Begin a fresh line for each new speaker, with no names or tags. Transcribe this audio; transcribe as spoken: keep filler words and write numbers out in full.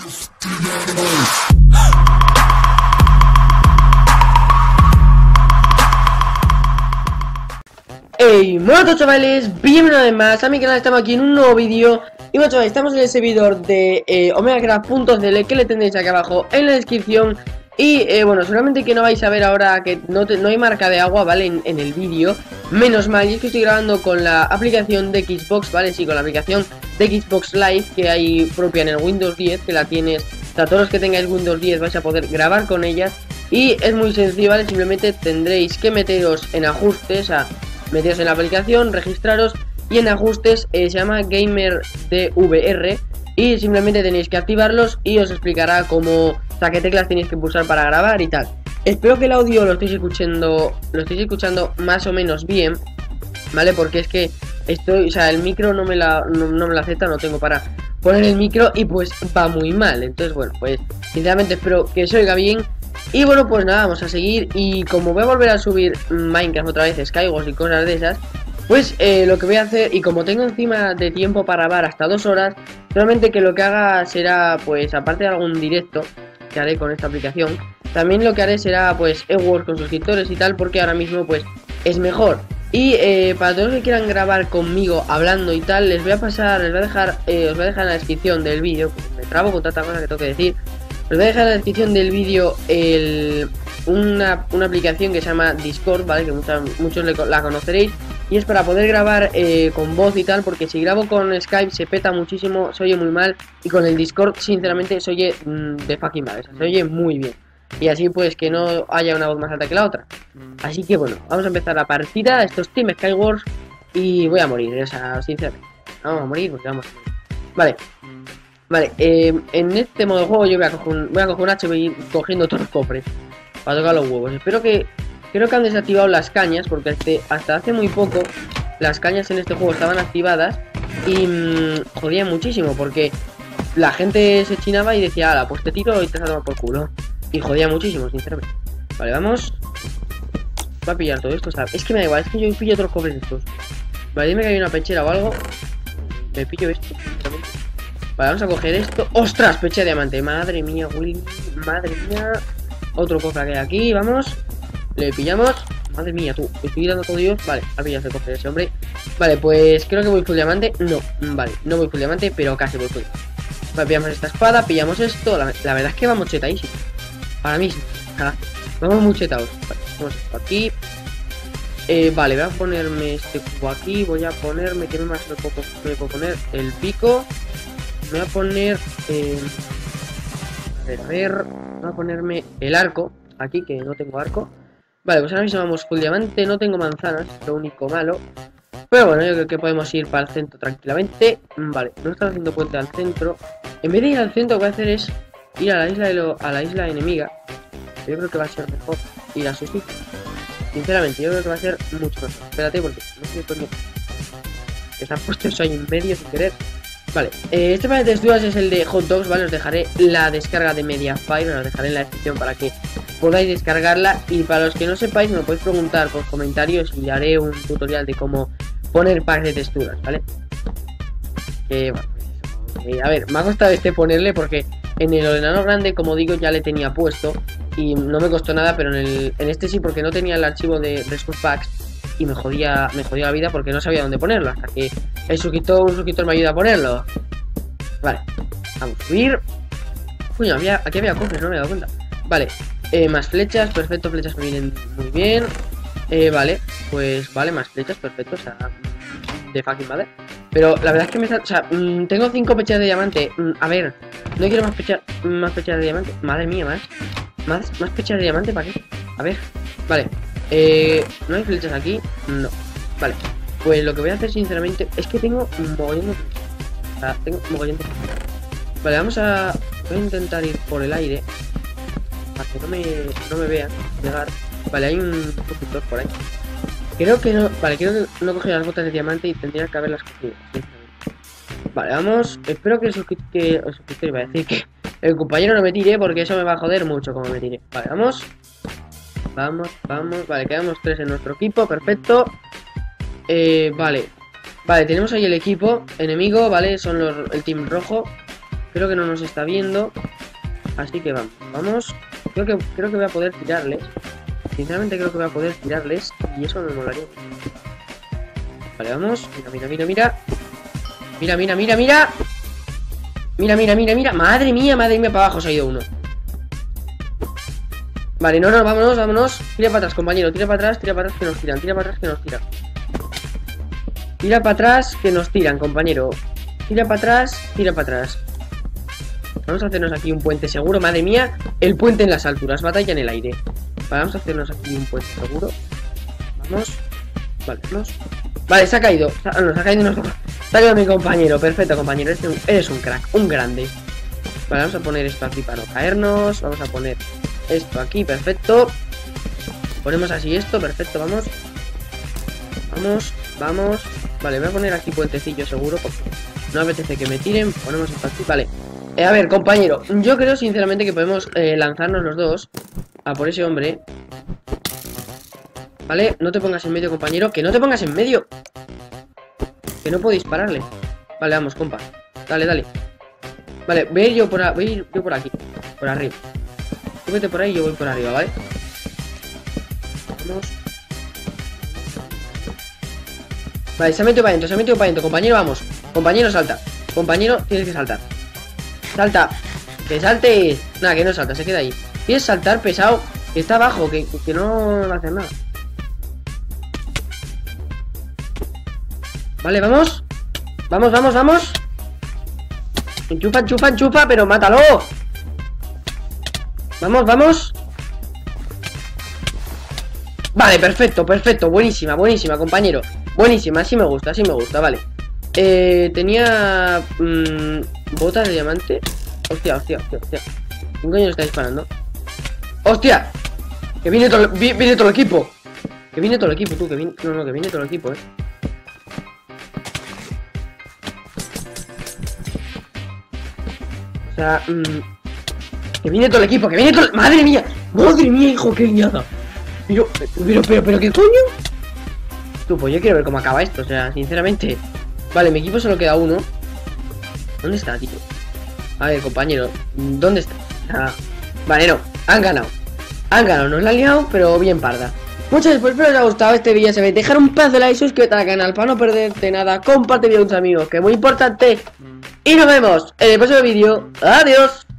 Hey, moto chavales, bienvenidos una vez más a mi canal, estamos aquí en un nuevo vídeo. Y bueno chavales, estamos en el servidor de eh, OmegaCraft.cl, que le tendréis aquí abajo en la descripción. Y eh, bueno, seguramente que no vais a ver ahora que no, te, no hay marca de agua, ¿vale? En, en el vídeo, menos mal, y es que estoy grabando con la aplicación de Xbox, ¿vale? Sí, con la aplicación de Xbox Live que hay propia en el Windows diez, que la tienes, o sea, todos los que tengáis Windows diez vais a poder grabar con ellas. Y es muy sencillo, ¿vale? Simplemente tendréis que meteros en ajustes, a meteros en la aplicación, registraros, y en ajustes eh, se llama Gamer D V R, y simplemente tenéis que activarlos y os explicará cómo, o sea, qué teclas tenéis que pulsar para grabar y tal. Espero que el audio lo estéis escuchando, lo estéis escuchando más o menos bien, ¿vale? Porque es que estoy, o sea, el micro no me la, no, no me la acepta, no tengo para poner el micro y pues va muy mal. Entonces, bueno, pues sinceramente espero que se oiga bien. Y bueno, pues nada, vamos a seguir. Y como voy a volver a subir Minecraft otra vez, Skywars y cosas de esas, pues eh, lo que voy a hacer, y como tengo encima de tiempo para grabar hasta dos horas, solamente que lo que haga será, pues aparte de algún directo que haré con esta aplicación, también lo que haré será pues Skywars con suscriptores y tal, porque ahora mismo pues es mejor. Y eh, para todos los que quieran grabar conmigo hablando y tal, les voy a pasar, les voy a dejar, eh, os voy a dejar en la descripción del vídeo, pues me trabo con tanta cosa que tengo que decir. Os voy a dejar en la descripción del vídeo el, una, una aplicación que se llama Discord, ¿vale? Que muchas, muchos le, la conoceréis. Y es para poder grabar eh, con voz y tal, porque si grabo con Skype se peta muchísimo, se oye muy mal. Y con el Discord, sinceramente, se oye mmm, de fucking mal, o sea, se oye muy bien. Y así pues que no haya una voz más alta que la otra. Así que bueno, vamos a empezar la partida. Esto es Team Skywars y voy a morir, o sea, sinceramente. No vamos a morir porque vamos a morir. Vale. Vale, eh, en este modo de juego yo voy a coger un, voy a coger un hacha y voy a ir cogiendo todos los cofres para tocar los huevos. Espero que, creo que han desactivado las cañas, porque este, hasta hace muy poco las cañas en este juego estaban activadas y mmm, jodían muchísimo, porque la gente se chinaba y decía, ala, pues te tiro y te salgo por culo. Y jodía muchísimo, sinceramente. Vale, vamos. Voy a pillar todo esto, ¿sabes? Es que me da igual, es que yo pillo otros cofres estos. Vale, dime que hay una pechera o algo. Me pillo esto, sinceramente. Vale, vamos a coger esto. ¡Ostras! Pecha de diamante. Madre mía, Willy. Madre mía. Otro cofre que hay aquí. Vamos. Le pillamos. Madre mía, tú. Estoy dando todo Dios. Vale, ha pillado el cofre de ese hombre. Vale, pues creo que voy full diamante. No, vale, no voy full diamante, pero casi voy full diamante. Vale, pillamos esta espada. Pillamos esto. La, la verdad es que vamos chetadísimo. Ahora mismo. Vamos muy chetados. Vale, vamos esto aquí. Eh, vale, voy a ponerme este cubo aquí. Voy a ponerme. ¿Qué más me puedo, me puedo poner? El pico. Me voy a poner, eh, a ver, a ver, voy a ponerme el arco, aquí que no tengo arco. Vale, pues ahora mismo vamos full diamante, no tengo manzanas, lo único malo. Pero bueno, yo creo que podemos ir para el centro tranquilamente. Vale, no estamos haciendo puente al centro. En vez de ir al centro, lo que voy a hacer es ir a la isla, de lo, a la isla enemiga. Yo creo que va a ser mejor ir a su sitio. Sinceramente, yo creo que va a ser mucho mejor. Espérate, porque no sé por qué. Que se han puesto eso ahí en medio sin querer. Vale, eh, este para de texturas es el de Hot Dogs, ¿vale? Os dejaré la descarga de Mediafire, os dejaré en la descripción para que podáis descargarla. Y para los que no sepáis, me lo podéis preguntar por comentarios y haré un tutorial de cómo poner packs de texturas, ¿vale? Eh, bueno, eh, a ver, me ha costado este ponerle porque en el ordenador grande, como digo, ya le tenía puesto y no me costó nada, pero en, el, en este sí, porque no tenía el archivo de Rescue Packs y me jodía, me jodía la vida porque no sabía dónde ponerlo, hasta que el suscriptor, un suscriptor me ayuda a ponerlo. Vale, vamos a subir. Uy, había, aquí había cofres, no me he dado cuenta. Vale, eh, más flechas, perfecto, flechas me vienen muy bien. eh, Vale, pues vale, más flechas, perfecto, o sea, de fucking vale. Pero la verdad es que me está, o sea, mmm, tengo cinco pechas de diamante. mmm, A ver, no quiero más pechas, más pechas de diamante. Madre mía, más Más, más pechas de diamante, ¿para qué? A ver, vale. Eh, ¿no hay flechas aquí? No. Vale, pues lo que voy a hacer sinceramente es que tengo un mogollón de... O sea, tengo un mogollón de... Vale, vamos a... Voy a intentar ir por el aire para que no me, no me vean llegar. Vale, hay un suscriptor por ahí. Creo que no... Vale, creo que no cogí las botas de diamante y tendría que haberlas cogido, sinceramente. Vale, vamos. Espero que el suscriptor... Que... El suscriptor iba a decir que el compañero no me tire, porque eso me va a joder mucho como me tire. Vale, vamos. Vamos, vamos, vale, quedamos tres en nuestro equipo, perfecto. eh, Vale, vale, tenemos ahí el equipo enemigo, vale, son los, el team rojo. Creo que no nos está viendo. Así que vamos, vamos. Creo que, creo que voy a poder tirarles. Sinceramente creo que voy a poder tirarles. Y eso me molaría. Vale, vamos. Mira, mira, mira, mira. Mira, mira, mira, mira. Mira, mira, mira, mira. Madre mía, madre mía, para abajo se ha ido uno. Vale, no, no, vámonos, vámonos. Tira para atrás, compañero, tira para atrás, tira para atrás que nos tiran, tira para atrás que nos tiran. Tira para atrás que nos tiran, compañero. Tira para atrás, tira para atrás. Vamos a hacernos aquí un puente seguro, madre mía. El puente en las alturas, batalla en el aire. Vale, vamos a hacernos aquí un puente seguro. Vamos. Vale, vamos. Vale, se ha caído. Ah, no, se ha caído, no, se ha caído mi compañero. Perfecto, compañero. Este, eres un crack, un grande. Vale, vamos a poner esto aquí para no caernos. Vamos a poner esto aquí, perfecto. Ponemos así esto, perfecto, vamos. Vamos, vamos. Vale, voy a poner aquí puentecillo seguro porque no apetece que me tiren. Ponemos esto aquí, vale. Eh, a ver, compañero, yo creo sinceramente que podemos eh, lanzarnos los dos a por ese hombre. Vale, no te pongas en medio, compañero. Que no te pongas en medio. Que no puedo dispararle. Vale, vamos, compa. Dale, dale. Vale, voy a ir yo por, a, voy a ir yo por aquí. Por arriba. Tú vete por ahí y yo voy por arriba, ¿vale? Vamos. Vale, se ha metido para adentro, se ha metido para adentro. Compañero, vamos. Compañero, salta. Compañero, tienes que saltar. Salta. Que saltes. Nada, que no salta, se queda ahí. Quieres saltar, pesado. Que está abajo, que, que no va a hacer nada. Vale, vamos. Vamos, vamos, vamos. Enchufa, enchufa, enchufa, pero mátalo. Vamos, vamos. Vale, perfecto, perfecto. Buenísima, buenísima, compañero. Buenísima, así me gusta, así me gusta, vale. Eh, tenía mmm, botas de diamante. Hostia, hostia, hostia, hostia. ¿Quién coño está disparando? ¡Hostia! Que viene todo, vi, viene todo el equipo. Que viene todo el equipo, tú, que viene. No, no, que viene todo el equipo, eh. O sea, mmm, que viene todo el equipo, que viene todo el... ¡Madre mía! ¡Madre mía, hijo, qué guiada! Pero, pero, pero, pero, ¿qué coño? Tú, pues yo quiero ver cómo acaba esto, o sea, sinceramente. Vale, mi equipo solo queda uno. ¿Dónde está, tío? A ver, compañero, ¿dónde está? Ah, vale, no, han ganado. Han ganado, nos la han liado, pero bien parda. Muchas gracias, pues espero que os haya gustado este vídeo. Se ve, dejar un pedazo de like, suscríbete al canal para no perderte nada. Comparte el vídeo con tus amigos, que es muy importante. Y nos vemos en el próximo vídeo. Adiós.